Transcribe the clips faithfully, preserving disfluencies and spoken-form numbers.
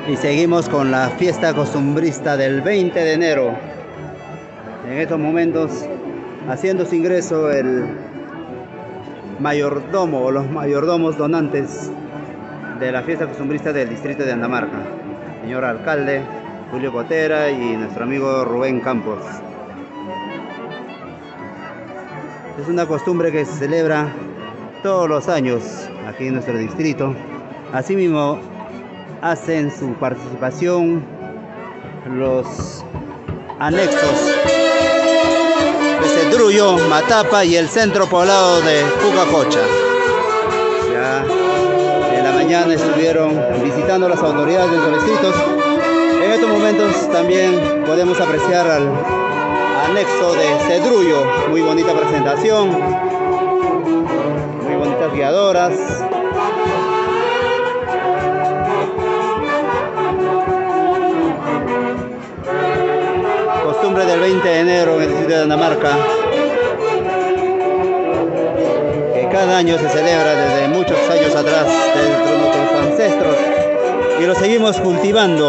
Y seguimos con la fiesta costumbrista del veinte de enero. En estos momentos haciendo su ingreso el mayordomo o los mayordomos donantes de la fiesta costumbrista del distrito de Andamarca, señor alcalde Julio Cotera y nuestro amigo Rubén Campos. Es una costumbre que se celebra todos los años aquí en nuestro distrito. Asimismo hacen su participación los anexos de Cedrullo, Matapa y el centro poblado de Pucacocha. Ya en la mañana estuvieron visitando las autoridades de los distritos. En estos momentos también podemos apreciar al anexo de Cedrullo. Muy bonita presentación, muy bonitas guiadoras. Costumbre del veinte de enero en el distrito de Andamarca, que cada año se celebra desde muchos años atrás, desde nuestros ancestros, y lo seguimos cultivando.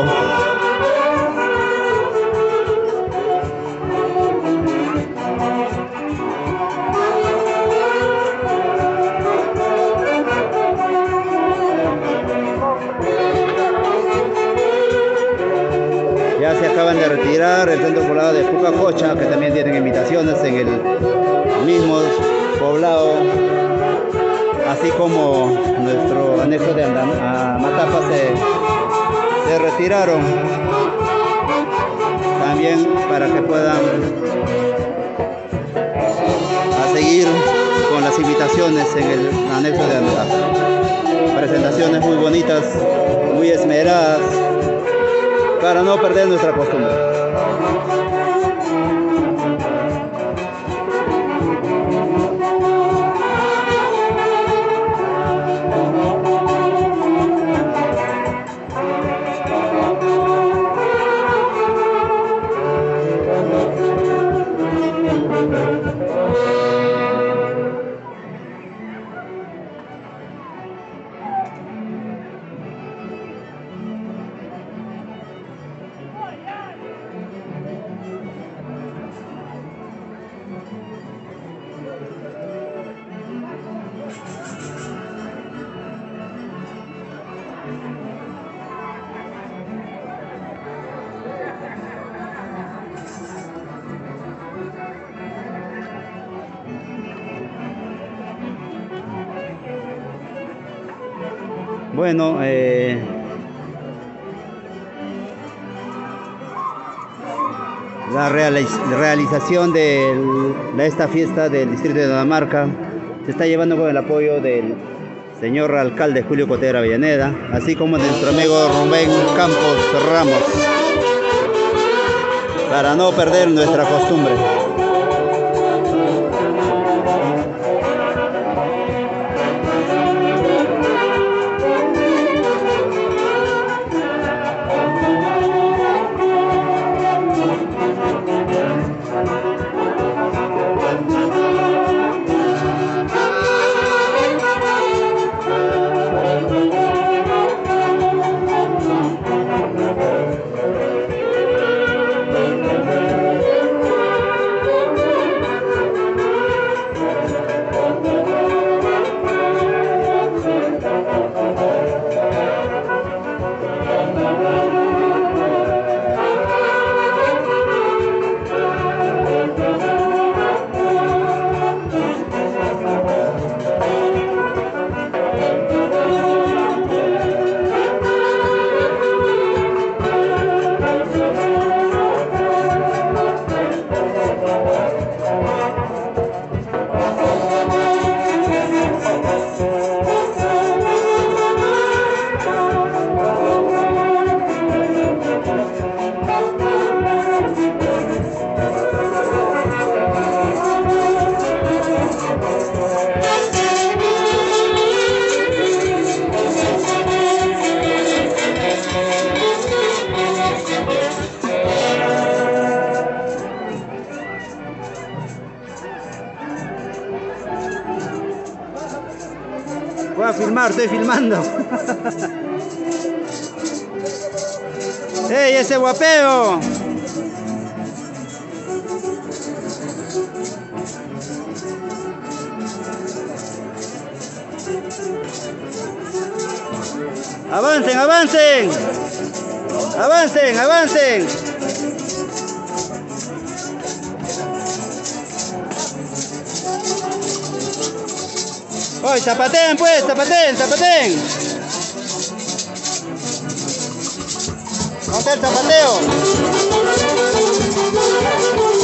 Ya se acaban de retirar el centro poblado de Pucacocha, que también tienen invitaciones en el mismo poblado, así como nuestro anexo de Andam a Matapa se, se retiraron también para que puedan a seguir con las invitaciones en el anexo de Matapa. Presentaciones muy bonitas, muy esmeradas, para no perder nuestra costumbre. Bueno, eh, la realiz realización de, el, de esta fiesta del distrito de Andamarca se está llevando con el apoyo del señor alcalde Julio Cotera Avellaneda, así como de nuestro amigo Rubén Campos Ramos, para no perder nuestra costumbre. Voy a filmar, estoy filmando. ¡Ey, ese guapeo! ¡Avancen, avancen! ¡Avancen, avancen! ¡Oye, zapateen pues! ¡Zapateen, zapateen! ¿Dónde está el zapateo?